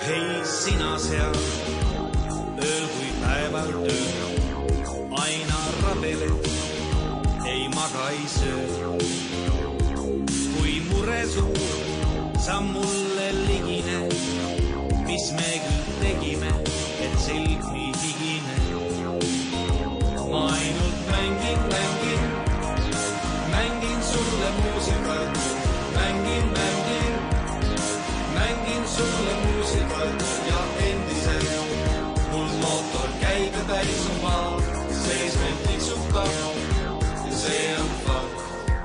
Hei sina seal, ööl kui päeval töö, aina rabeled, ei maga ei söö. Kui mure suur, sa mulle ligine, mis me küll tegime, et selg nii higine. Ma ainult mängin sulle muusikat, mängin sulle muusikat ja endiselt mul mootor käib ja täis on maa, sees meil tiksub takk ja see on fakt.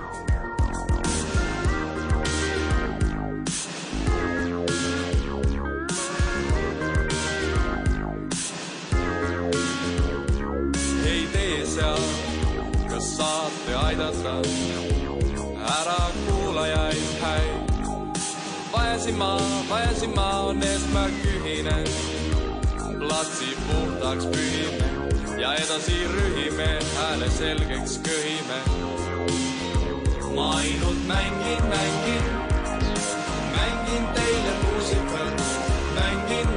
Ei tee seal, kas saate aidata, ära kuulajaid häid. Vajasin ma on eesmärk ühine, platsi puhtaks pühime ja edasi rühime, hääle selgeks köhime. Ma ainult mängin teile muusikat, mängin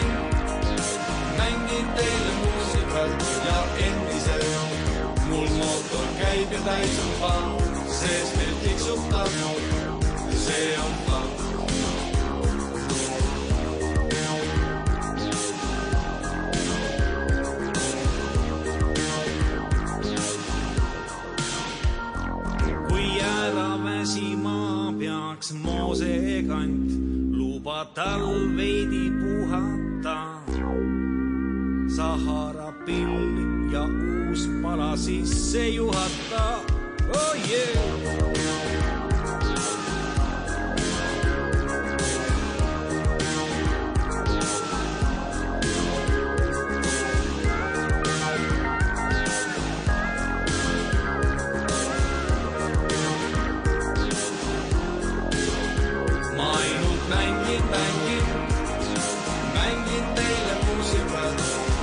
teile muusikat ja endiselt mul mootor käib ja täis on paan, sees meil tiksub takk ja see on fakt. Väsima peaks moosekant, luba tal veidi puhata. Sahara pill ja uus pala sisse juhata. Oh yeah! Mängin teile muusikat,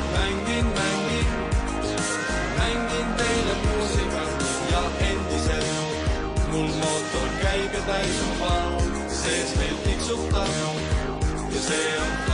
mängin teile muusikat ja endiselt mul mootor käib ja täis on paan, sees meil tiksub takk ja see on